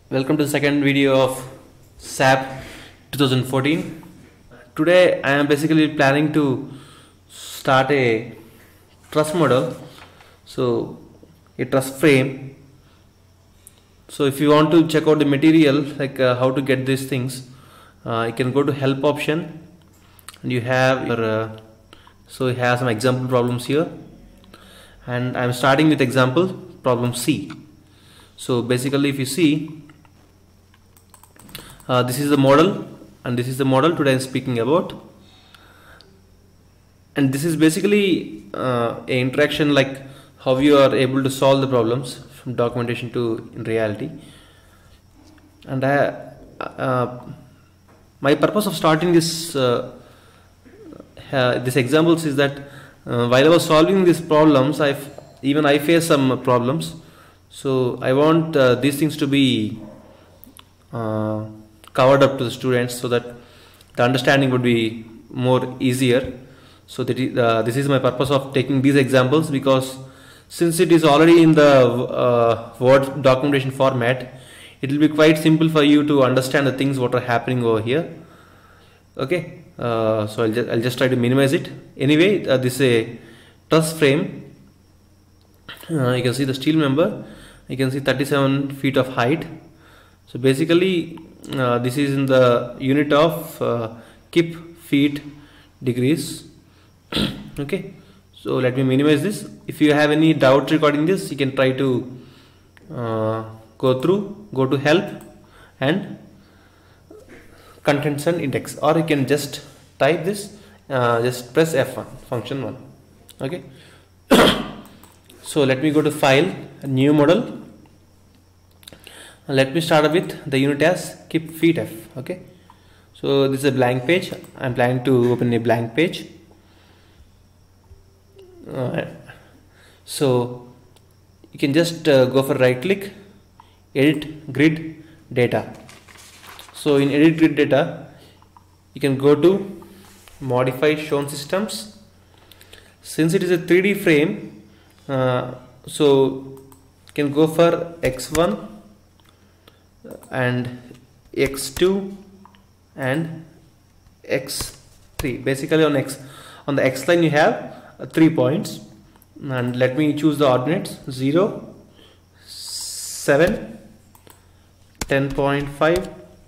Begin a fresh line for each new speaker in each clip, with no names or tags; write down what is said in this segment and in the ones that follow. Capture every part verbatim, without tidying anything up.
Welcome to the second video of S A P twenty fourteen. Today I am basically planning to start a truss model, so a truss frame. So if you want to check out the material, like uh, how to get these things, uh, you can go to help option and you have your uh, so you have some example problems here, and I am starting with example problem C. So basically if you see, Uh, this is the model and this is the model today I am speaking about, and this is basically uh, a interaction like how you are able to solve the problems from documentation to in reality. And I, uh, my purpose of starting this uh, uh, this examples is that uh, while I was solving these problems, I even I face some problems, so I want uh, these things to be uh, covered up to the students so that the understanding would be more easier. So that is, uh, this is my purpose of taking these examples, because since it is already in the uh, Word documentation format, it will be quite simple for you to understand the things what are happening over here. Okay, uh, so I'll just, I'll just try to minimize it. Anyway, uh, this is a truss frame. Uh, you can see the steel member. You can see thirty-seven feet of height. So basically uh, this is in the unit of uh, kip feet degrees. Okay, so let me minimize this. If you have any doubt regarding this, you can try to uh, go through, go to help and contents and index, or you can just type this, uh, just press F one, function one. Okay, so let me go to file, new model. Let me start with the unit as kip feet F. Okay, so this is a blank page. I am planning to open a blank page. Uh, so you can just uh, go for right click, edit grid data. So in edit grid data, you can go to modify shown systems. Since it is a three D frame, uh, so you can go for X one and X two and X three. Basically on X on the X line you have uh, three points, and let me choose the ordinates zero, seven, ten point five.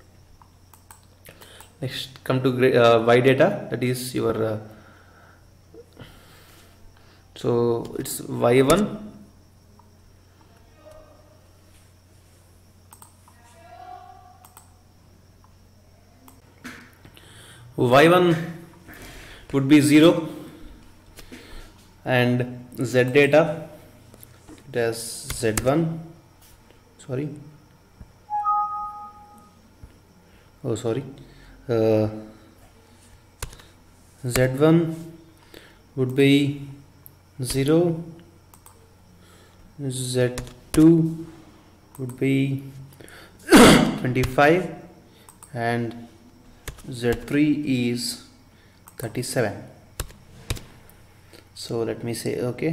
Next come to uh, Y data, that is your uh, so it's Y one, Y one would be zero, and Z data, it has Z one, sorry, oh sorry, uh, Z one would be zero, Z two would be twenty-five, and Z three is thirty-seven. So let me say okay.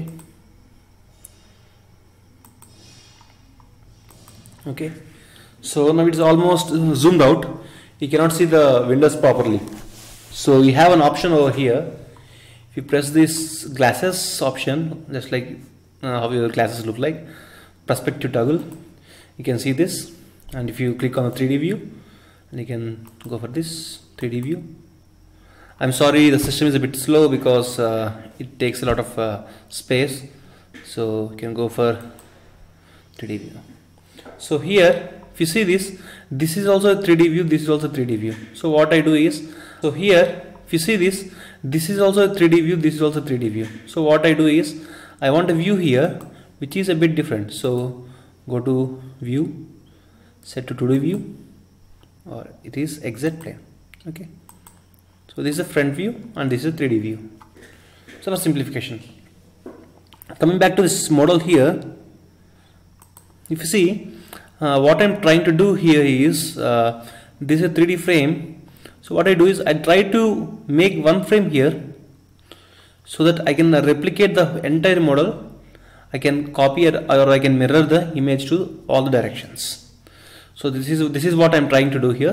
Okay, so now it's almost zoomed out. You cannot see the windows properly. So you have an option over here. If you press this glasses option, just like uh, how your glasses look like, perspective toggle, you can see this. And if you click on the three D view, and you can go for this three D view. I'm sorry, the system is a bit slow because uh, it takes a lot of uh, space, so you can go for three D view. So here if you see this, this is also a three D view, this is also three D view. So what I do is, so here if you see this, this is also a three D view, this is also three D view. So what I do is, I want a view here which is a bit different. So go to view, set to two D view, or it is exit plane. Okay, so this is a front view and this is a three D view. So for simplification, coming back to this model here, if you see uh, what I'm trying to do here is, uh, this is a three D frame. So what I do is I try to make one frame here so that I can replicate the entire model. I can copy it, or I can mirror the image to all the directions. So this is this is what I'm trying to do here.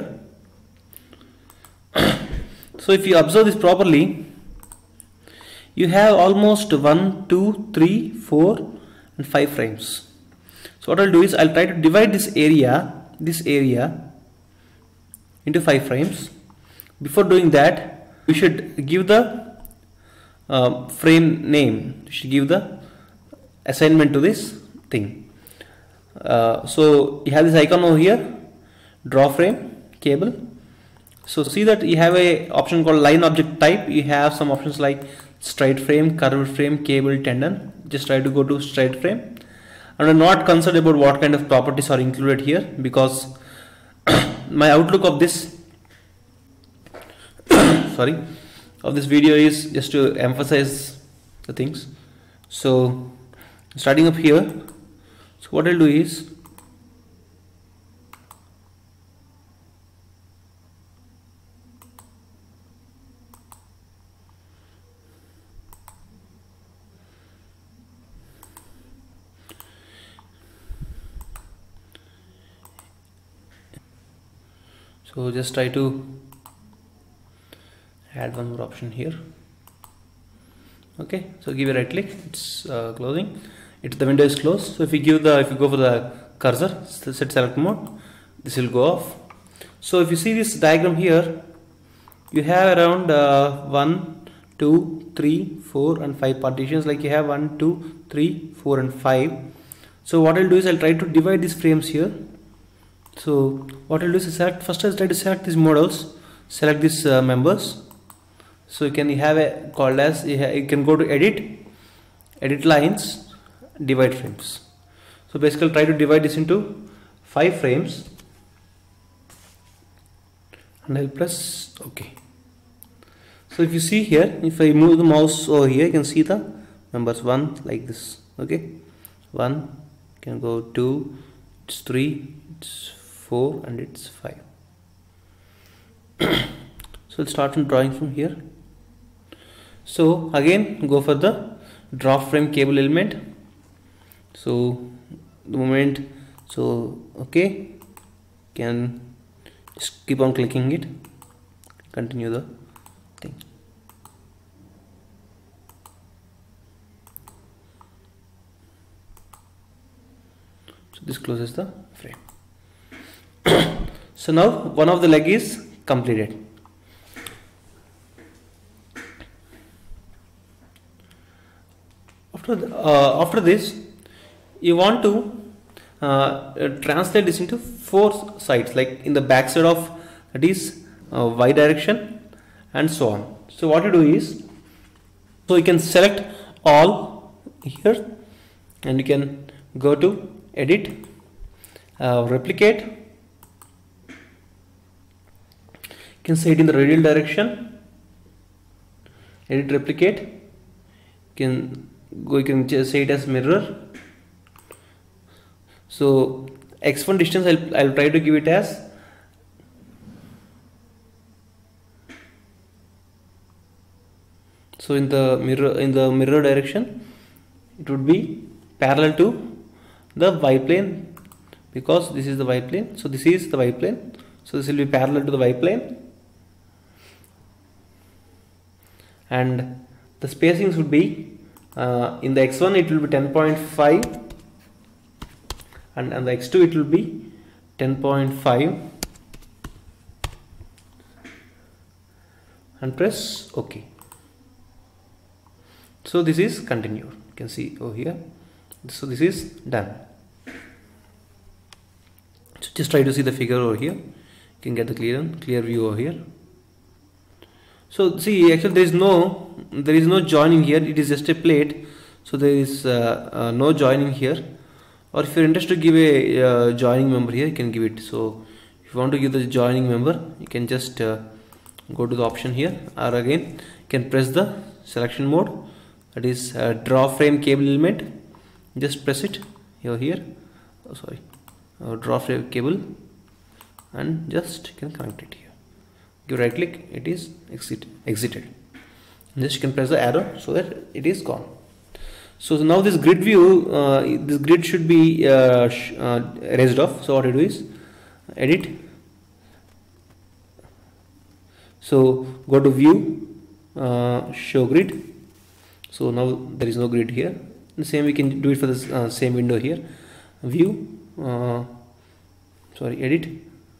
So if you observe this properly, you have almost one, two, three, four, and five frames. So what I'll do is I'll try to divide this area, this area into five frames. Before doing that, we should give the uh, frame name. We should give the assignment to this thing. Uh, so you have this icon over here, draw frame cable. So see that you have a option called line object type. You have some options like straight frame, curved frame, cable, tendon. Just try to go to straight frame. And I'm not concerned about what kind of properties are included here, because my outlook of this sorry of this video is just to emphasize the things. So starting up here, so what I'll do is so just try to add one more option here. Okay, so give a right click, it's uh, closing. It the window is closed. So if you give the if you go for the cursor, set select mode, this will go off. So if you see this diagram here, you have around uh, one, two, three, four, and five partitions. Like you have one, two, three, four, and five. So what I'll do is I'll try to divide these frames here. So what I'll do is select first. I'll try to select these models, select these uh, members. So you can have a called as you, you can go to edit, edit lines, divide frames. So basically try to divide this into five frames, and I'll press OK. So if you see here, if I move the mouse over here, you can see the numbers one like this. Okay, one can go two, it's three, it's four, and it's five. So let's start from drawing from here. So again go for the draw frame cable element. So the moment, so okay, can just keep on clicking it, continue the thing. So this closes the frame. So now one of the leg is completed. After, the, uh, after this, you want to uh, uh, translate this into four sides, like in the back side of that is uh, y direction and so on. So what you do is, so you can select all here, and you can go to edit, uh, replicate. You can say it in the radial direction, edit, replicate. You can go, you can just say it as mirror. So x one distance I'll, I'll try to give it as so in the mirror in the mirror direction it would be parallel to the y plane, because this is the y plane. So this is the y plane, so this will be parallel to the y plane, and the spacings would be Uh, in the x one it will be ten point five, and on the x two it will be ten point five, and press OK. So this is continued. You can see over here. So this is done. So just try to see the figure over here. You can get the clear clear view over here. So see, actually there is no there is no joining here. It is just a plate, so there is uh, uh, no joining here. Or if you're interested to give a uh, joining member here, you can give it. So if you want to give the joining member, you can just uh, go to the option here, or again you can press the selection mode, that is uh, draw frame cable element. Just press it over here. Oh, sorry, uh, draw frame cable, and just you can connect it here. Give right click, it is exit exited. Just you can press the arrow so that it is gone. So now this grid view, uh, this grid should be uh, sh uh, erased off. So what you do is edit. So go to view, uh, show grid. So now there is no grid here. The same we can do it for this uh, same window here. View, uh, sorry, edit.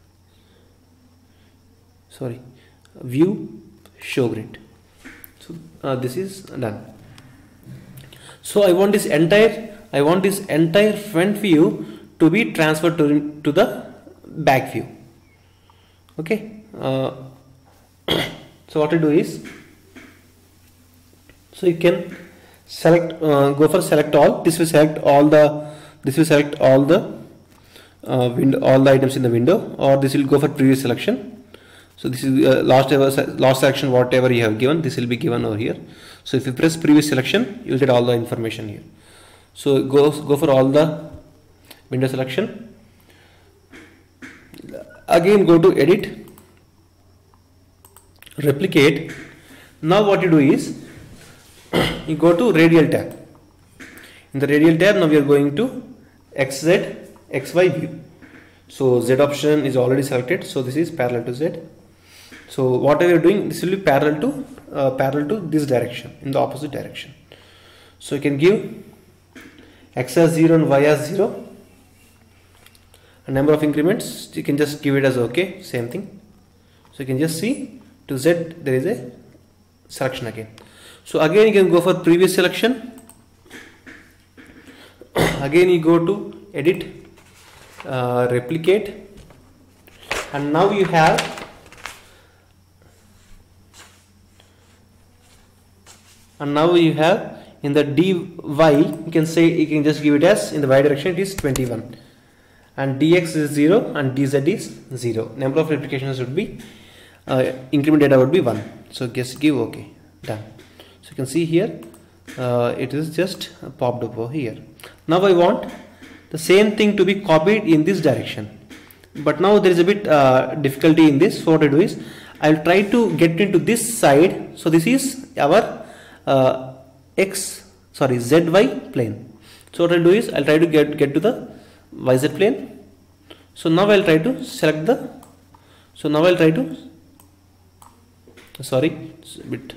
Sorry, view, show grid. So uh, this is done. So I want this entire, I want this entire front view to be transferred to to the back view. Okay. Uh, so what to do is, so you can select, uh, go for select all. This will select all the, this will select all the uh, window, all the items in the window, or this will go for previous selection. So this is uh, last ever last selection, whatever you have given, this will be given over here. So if you press previous selection, you will get all the information here. So go go for all the window selection. Again go to edit, replicate. Now what you do is, you go to radial tab. In the radial tab, now we are going to X Z, X Y view. So Z option is already selected, so this is parallel to Z. So whatever you are doing, this will be parallel to uh, parallel to this direction, in the opposite direction. So you can give X as zero and Y as zero. A number of increments, you can just give it as OK, same thing. So you can just see to Z there is a selection again. So again you can go for previous selection. Again you go to edit, uh, replicate, and now you have and now you have in the D Y, you can say, you can just give it as, in the Y direction it is twenty-one, and D X is zero and D Z is zero. Number of replications would be, uh, increment data would be one. So just give OK, done. So you can see here, uh, it is just popped up over here. Now I want the same thing to be copied in this direction, but now there is a bit uh, difficulty in this. So what I do is, I will try to get into this side. So this is our uh, X, sorry, Z Y plane. So what I will do is, I will try to get get to the Y Z plane. So now I will try to select the, so now I will try to, sorry, it's a bit,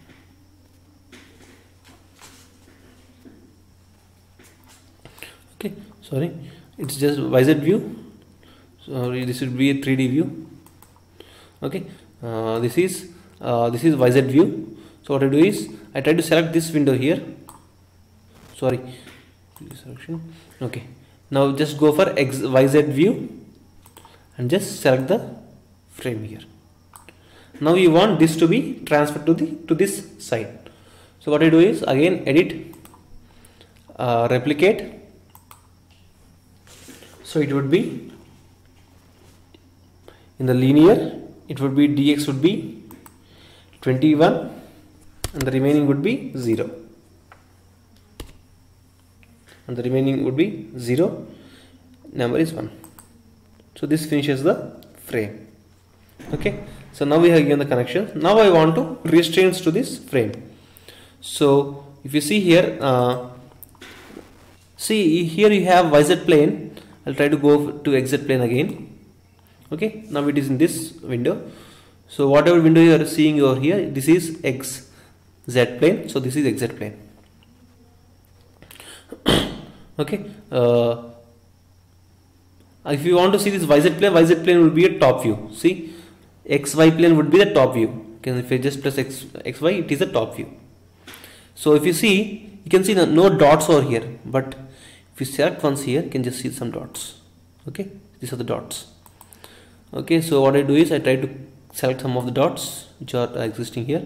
okay, sorry, it's just Y Z view. Sorry, this would be a three D view. Okay, uh, this is uh, this is Y Z view. So what I do is, I try to select this window here. Sorry, selection. Okay, now just go for X, Y Z view and just select the frame here. Now you want this to be transferred to the to this side. So what I do is, again edit, uh, replicate. So it would be in the linear, it would be D X would be twenty-one and the remaining would be zero, and the remaining would be zero, number is one. So this finishes the frame. Okay, so now we have given the connection. Now I want to restraints to this frame. So if you see here, uh, see here you have Y Z plane. I'll try to go to X Z plane again. Okay, now it is in this window. So whatever window you are seeing over here, this is X Z plane. So this is X Z plane. Okay, uh, if you want to see this Y Z plane, Y Z plane will be a top view. See, X Y plane would be the top view. Okay, if I just press X, X Y, it is the top view. So if you see, you can see the no dots over here, but if you select once here, you can just see some dots. Okay, these are the dots. Okay, so what I do is, I try to select some of the dots which are existing here.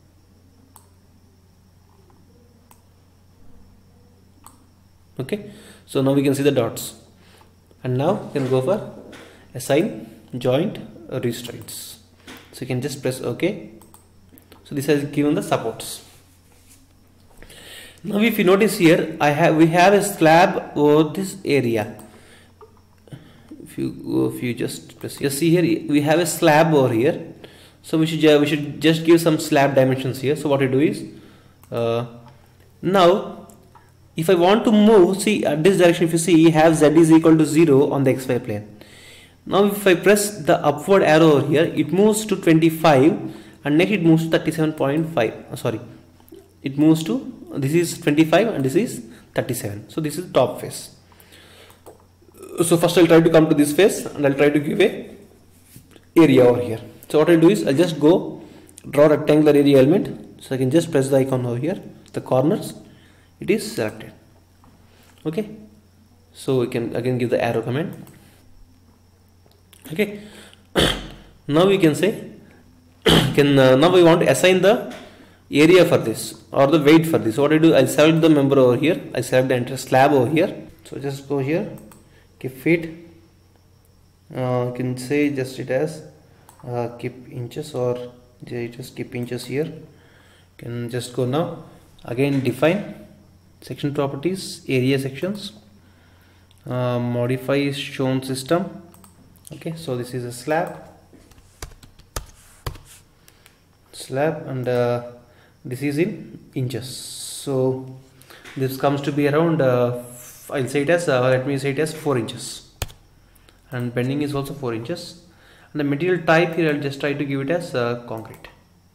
Okay, so now we can see the dots, and now you can go for assign, joint, restraints. So you can just press OK. So this has given the supports. Now if you notice here, I have we have a slab over this area. If you if you just press, you see here we have a slab over here. So we should we should just give some slab dimensions here. So what I do is, uh, now if I want to move, see at this direction, if you see, you have Z is equal to zero on the X Y plane. Now if I press the upward arrow over here, it moves to twenty-five, and next it moves to thirty-seven point five. Oh, sorry, it moves to, this is twenty-five and this is thirty-seven. So this is top face. So first I'll try to come to this face and I'll try to give a area over here. So what I'll do is I'll just go draw rectangular area element. So I can just press the icon over here, the corners, it is selected. Okay, so we can again give the arrow command. Okay, now we can say can uh, now we want to assign the area for this or the weight for this. So what I do, I select the member over here, I select the entire slab over here. So just go here, keep feet, uh, you can say just it as uh, keep inches, or just keep inches here. You can just go now, again define section properties, area sections, uh, modify shown system. Okay, so this is a slab slab and uh, this is in inches. So this comes to be around uh, I'll say it as uh, let me say it as four inches, and bending is also four inches, and the material type here I'll just try to give it as uh, concrete.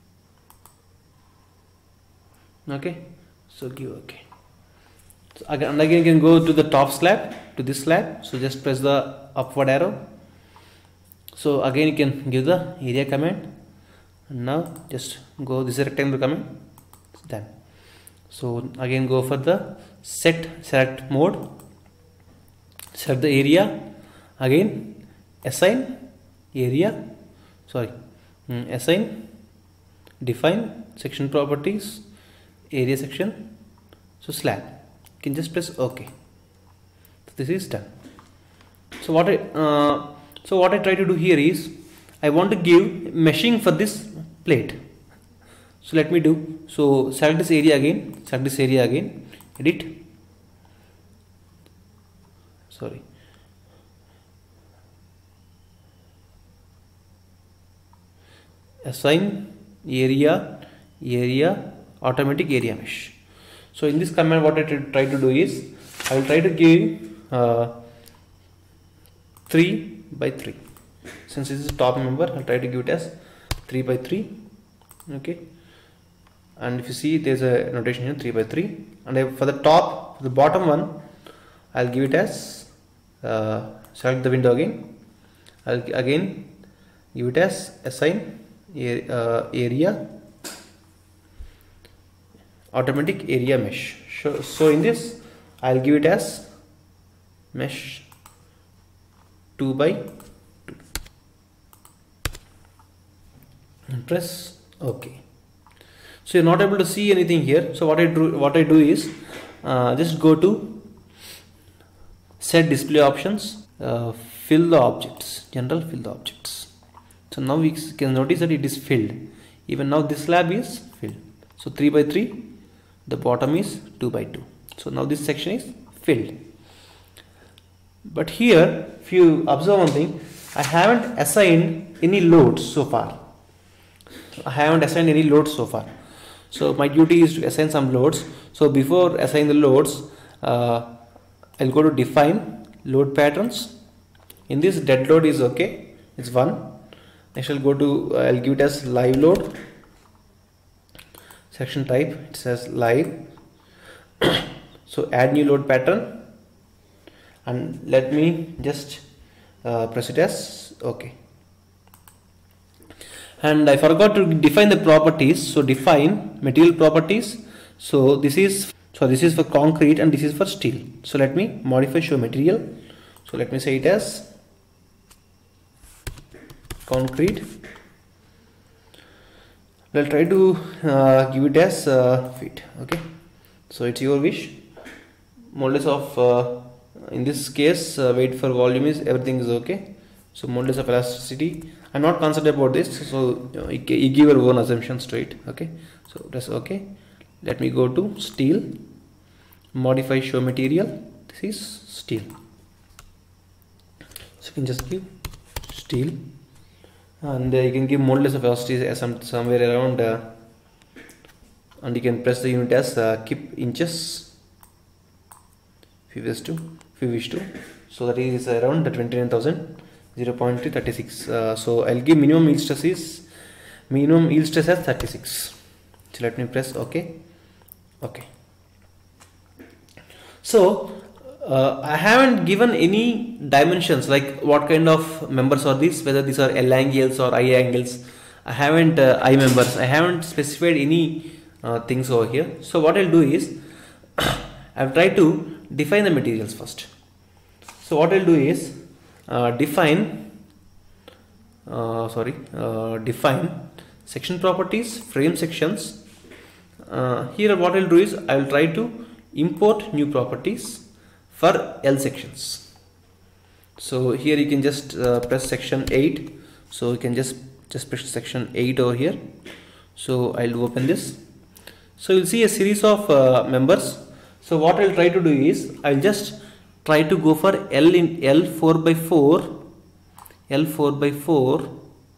Okay, so give okay. So again and again you can go to the top slab, to this slab, so just press the upward arrow. So again you can give the area command, and now just go this rectangular command, done. So again go for the set select mode, select the area, again assign area, sorry mm, assign, define section properties, area section, so slab. You can just press OK. So this is done. So what I uh, so what I try to do here is I want to give meshing for this plate. So let me do, so select this area again, select this area again, edit, sorry, assign area, area, automatic area mesh. So in this command what I try to do is I will try to give uh, three by three. Since this is top member, I'll try to give it as three by three. Okay, and if you see there's a notation here three by three, and I, for the top, for the bottom one, I'll give it as uh, select the window again, I'll again give it as assign uh, area, automatic area mesh. So, so in this I'll give it as mesh two by two and press OK. So you're not able to see anything here. So what I do what I do is uh, just go to set display options, uh, fill the objects, general, fill the objects. So now we can notice that it is filled. Even now this slab is filled. So three by three, the bottom is two by two. So now this section is filled. But here if you observe one thing, I haven't assigned any loads so far. I haven't assigned any loads so far. So my duty is to assign some loads. So before assigning the loads, uh, I'll go to define load patterns. In this dead load is okay, it's one. Next I'll go to uh, I'll give it as live load. Section type, it says live. So add new load pattern, and let me just uh, press it as OK. And I forgot to define the properties. So define material properties. So this is so this is for concrete and this is for steel. So let me modify show material. So let me say it as concrete. I'll try to uh, give it as uh, feet. Okay, so it's your wish. Modulus of uh, in this case uh, weight for volume is everything is okay. So modulus of elasticity, I'm not concerned about this, so you, know, you give your own assumptions to it. Okay, so press OK. Let me go to steel, modify show material. This is steel. So you can just give steel, and uh, you can give modulus of velocity as some, somewhere around, uh, and you can press the unit as uh, keep inches if you wish to, if you wish to. So that is around twenty-nine thousand zero point three six. Uh, so I'll give minimum yield stress is minimum yield stress as thirty-six. So let me press OK. Okay. So uh, I haven't given any dimensions like what kind of members are these, whether these are L angles or I angles. I haven't uh, I members. I haven't specified any uh, things over here. So what I'll do is I'll try to define the materials first. So what I'll do is uh, define uh, sorry uh, define section properties, frame sections. Uh, here what I'll do is I'll try to import new properties for L sections. So here you can just uh, press section eight. So you can just just press section eight over here. So I'll open this. So you'll see a series of uh, members. So what I'll try to do is I'll just try to go for L in L four by four. L four by four.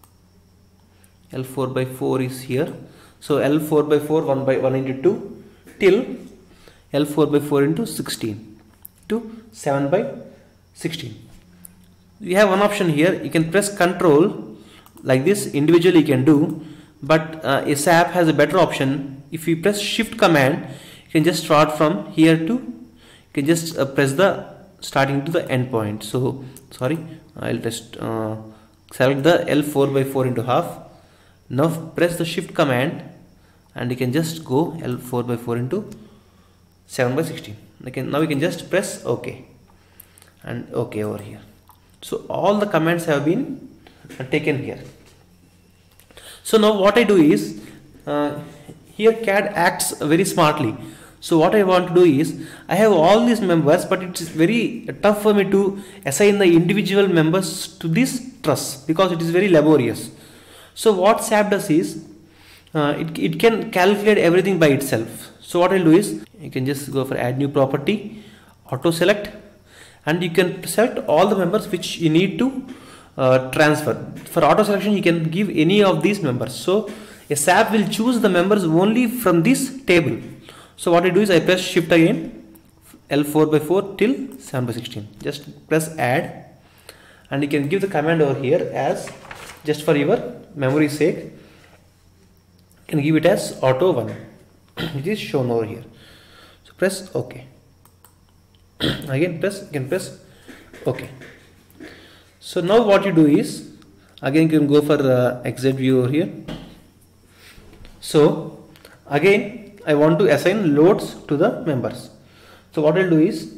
L four by four is here. So L four by four, one by one into two till L four by four into sixteen to seven by sixteen. You have one option here. You can press control like this. Individually you can do, but uh, S A P has a better option. If you press shift command, you can just start from here to, you can just uh, press the starting to the end point. So sorry, I'll just uh, select the L four by four into half. Now press the shift command and you can just go L four by four into seven by sixteen. Okay, now you can just press OK and OK over here. So all the commands have been taken here. So now what I do is uh, here C A D acts very smartly. So what I want to do is I have all these members, but it's very tough for me to assign the individual members to this truss because it is very laborious. So what S A P does is uh, it, it can calculate everything by itself. So what I'll do is you can just go for add new property, auto select, and you can select all the members which you need to uh, transfer. For auto selection you can give any of these members. So a S A P will choose the members only from this table. So what I do is I press shift again, L four by four till seven by sixteen. Just press add and you can give the command over here as, just for your memory sake, you can give it as auto one. It is shown over here. So press OK. Again press, you can press OK. So now what you do is again you can go for uh, exit view over here. So again I want to assign loads to the members. So what I'll do is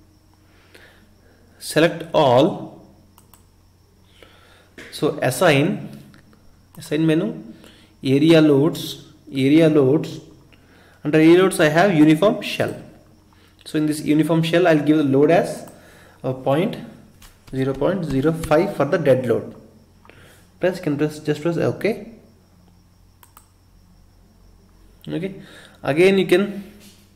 select all. So assign, assign menu, area loads, area loads. Under area loads I have uniform shell. So in this uniform shell I'll give the load as a point zero point zero five for the dead load. Press, can press, just press OK. Okay. Again you can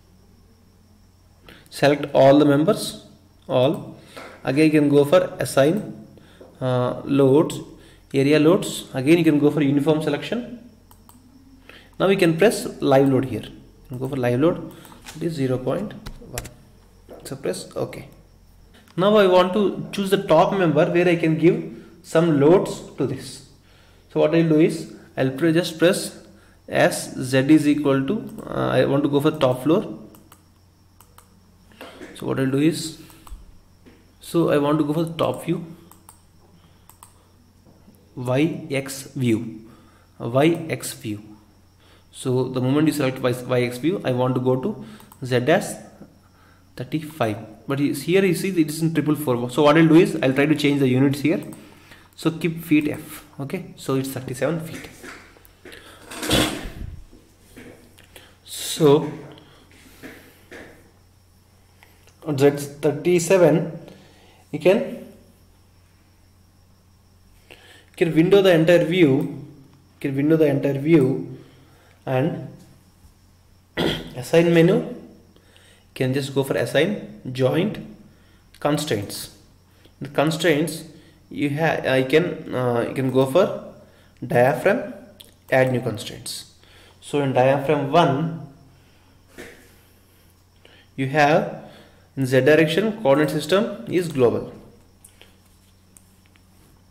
select all the members, all. Again you can go for assign uh, loads, area loads. Again you can go for uniform selection. Now we can press live load here. Go for live load. It is zero point one. So press OK. Now I want to choose the top member where I can give some loads to this. So what I'll do is I'll just press as Z is equal to uh, I want to go for top floor. So what I'll do is, so I want to go for the top view, Y X view, Y X view. So the moment you select Y X view, I want to go to Z as thirty-five. But here you see it is in triple four. So what I'll do is I'll try to change the units here. So keep feet F. Okay. So it's thirty-seven feet. So on Z thirty-seven, you can you can window the entire view. You can window the entire view and assign menu. You can just go for assign joint constraints. The constraints you have, I can uh, you can go for diaphragm, add new constraints. So in diaphragm one, you have in Z direction coordinate system is global.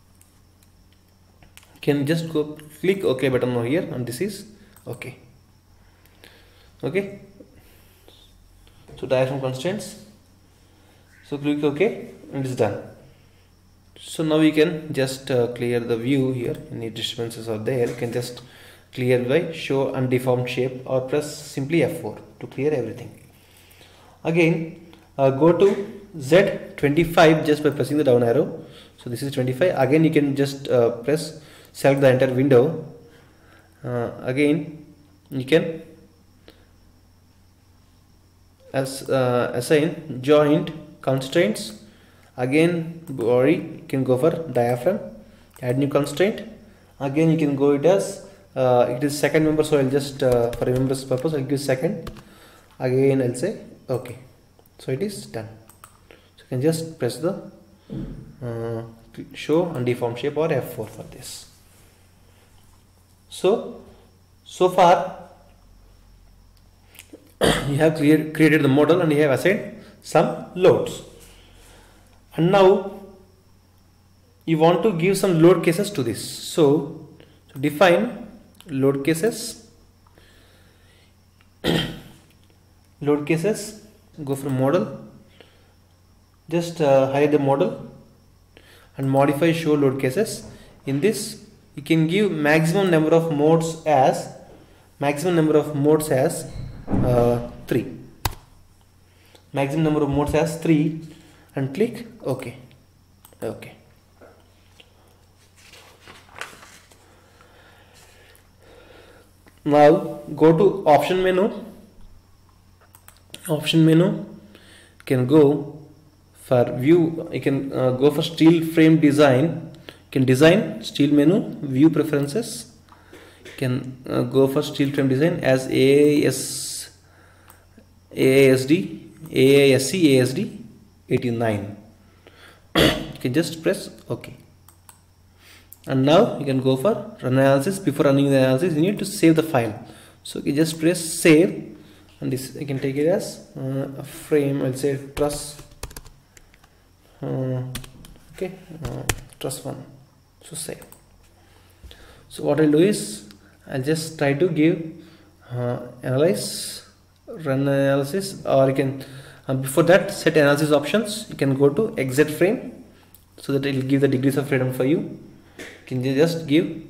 can just go click OK button over here, and this is OK. Okay, so diaphragm constraints, so click OK and it's done. So now we can just uh, clear the view here. Any disturbances are there, you can just clear by show undeformed shape or press simply F four to clear everything. Again uh, go to Z twenty-five just by pressing the down arrow. So this is twenty-five. Again you can just uh, press select the entire window. Uh, again you can as uh, assign joint constraints. Again or you can go for diaphragm, add new constraint. Again you can go it as uh, it is second member, so I'll just uh, for remembrance purpose I'll give second. Again I'll say OK, so it is done. So you can just press the uh, show undeformed shape or F four for this. So so far you have clear, created the model and you have assigned some loads, and now you want to give some load cases to this. So, so define load cases. Load cases, go from model, just uh, hide the model and modify show load cases. In this you can give maximum number of modes as maximum number of modes as uh, three, maximum number of modes as three, and click OK. OK. Now go to option menu. Option menu, you can go for view, you can uh, go for steel frame design. You can design steel menu, view preferences. You can uh, go for steel frame design as A A S, A A S D, A A S C, A S D eighty-nine. You can just press OK. And now you can go for run analysis. Before running the analysis you need to save the file, so you just press save, and this you can take it as uh, a frame. I'll say truss uh, okay uh, truss one. So save. So what I'll do is I'll just try to give uh, analyze, run analysis, or you can uh, before that set analysis options. You can go to exit frame, so that it will give the degrees of freedom for you. You can just give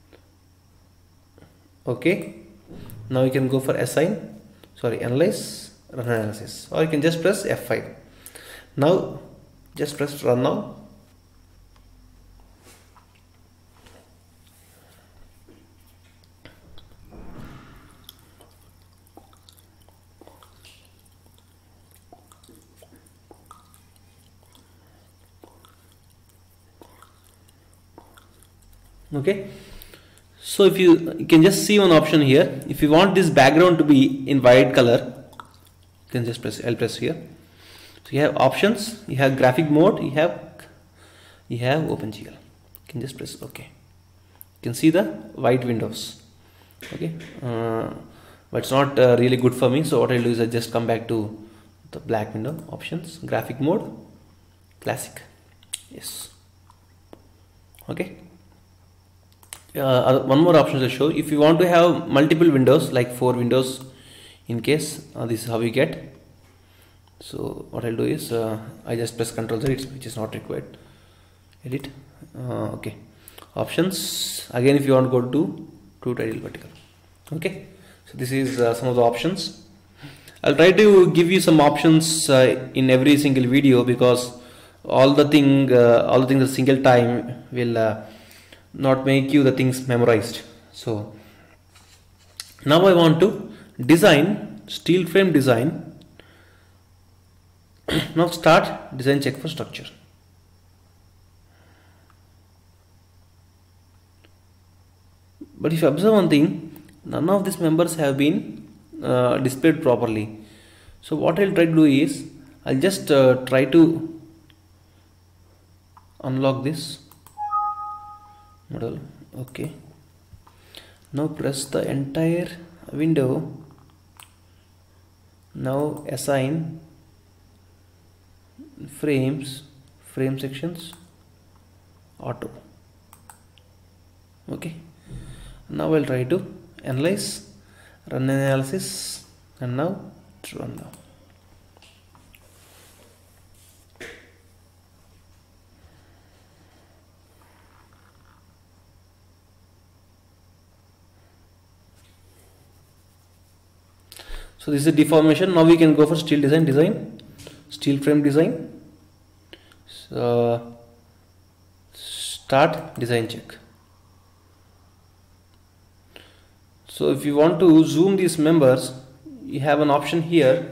OK. Now you can go for assign, sorry analyze, run analysis, or you can just press F five. Now just press run now. Okay, so if you, you can just see one option here. If you want this background to be in white color, you can just press L press here. So you have options, you have graphic mode, you have you have OpenGL. You can just press OK. You can see the white windows. Okay, uh, but it's not uh, really good for me. So what I'll do is I just come back to the black window, options, graphic mode, classic. Yes. Okay. Uh, one more option to show. If you want to have multiple windows, like four windows in case, uh, this is how you get. So what I'll do is uh, I just press Control Z, which is not required. Edit. Uh, okay. Options. Again, if you want to go to to title vertical. Okay. So this is uh, some of the options. I'll try to give you some options uh, in every single video, because all the thing, uh, all the things at single time will uh, not make you the things memorized. So now I want to design steel frame design. Now start design check for structure. But if you observe one thing, none of these members have been uh, displayed properly. So what I'll try to do is I'll just uh, try to unlock this model. Okay, now press the entire window. Now assign frames, frame sections, auto. Okay, now I'll try to analyze, run analysis, and now run now. So this is deformation. Now we can go for steel design, design, steel frame design. So start design check. So if you want to zoom these members, you have an option here.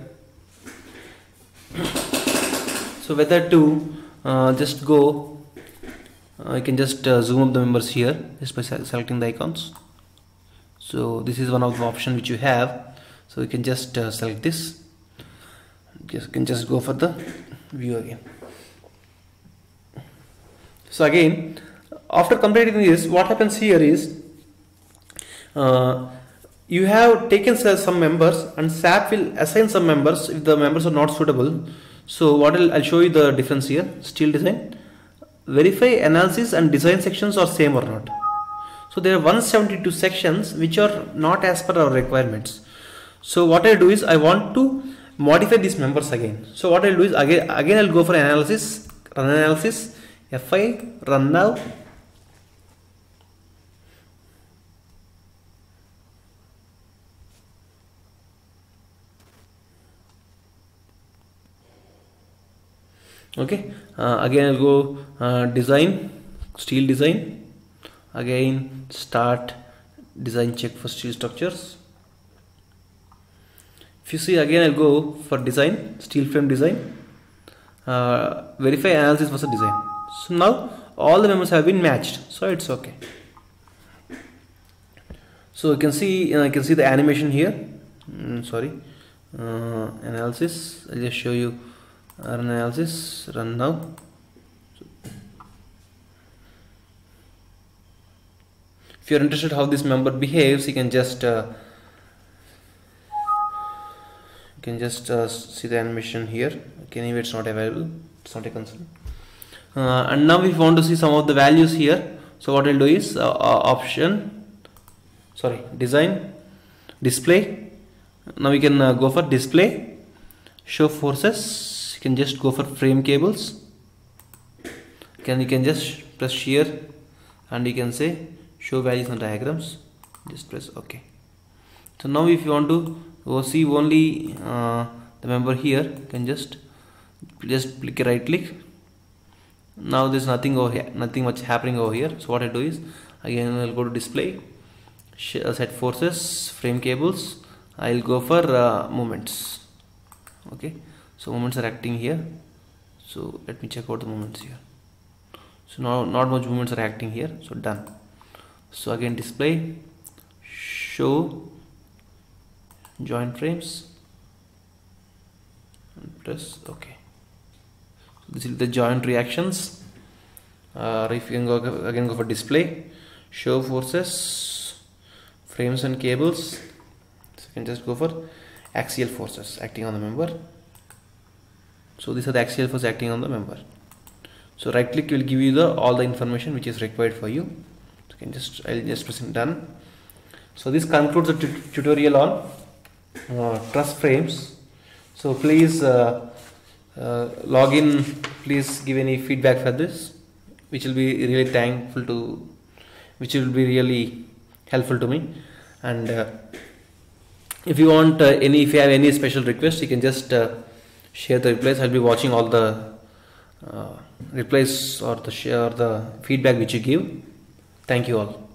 So whether to uh, just go, uh, you can just uh, zoom up the members here just by selecting the icons. So this is one of the options which you have. So you can just uh, select this. Just can just go for the view again. So again, after completing this, what happens here is uh, you have taken some members and S A P will assign some members if the members are not suitable. So what I'll, I'll show you the difference here. Steel design, verify analysis and design sections are same or not. So there are one hundred seventy-two sections which are not as per our requirements. So what I'll do is I want to modify these members again. So what I'll do is again again I'll go for analysis, run analysis, F I, run now. Okay, uh, again I'll go uh, design, steel design, again start design check for steel structures. If you see, again I'll go for design, steel frame design, uh, verify analysis versus design. So now all the members have been matched, so it's okay. So you can see, uh, you can see the animation here. Mm, sorry, uh, analysis. I'll just show you. Run analysis, run now. If you're interested how this member behaves, you can just uh, you can just uh, see the animation here. Okay, anyway, it's not available. It's not a concern. Uh, and now, if you want to see some of the values here, so what I'll do is uh, uh, option, sorry, design, display. Now we can uh, go for display, show forces. You can just go for frame cables. Can you can just press here and you can say show values and diagrams. Just press OK. So now if you want to go see only uh, the member here, you can just just click right click. Now there's nothing over here, nothing much happening over here. So what I do is again I'll go to display, set forces, frame cables. I'll go for uh, movements. Okay. So movements are acting here. So let me check out the movements here. So now not much movements are acting here. So done. So again display, show joint frames, and press OK. So this is the joint reactions. Uh, if you can go again go for display, show forces, frames and cables. So you can just go for axial forces acting on the member. So these are the axial forces acting on the member. So right click will give you the all the information which is required for you. So you can just I'll just press done. So this concludes the tutorial on uh, truss frames. So please uh, uh, log in. Please give any feedback for this, which will be really thankful to, which will be really helpful to me. And uh, if you want uh, any, if you have any special request, you can just uh, share the replies. I'll be watching all the uh, replies or the share or the feedback which you give. Thank you all.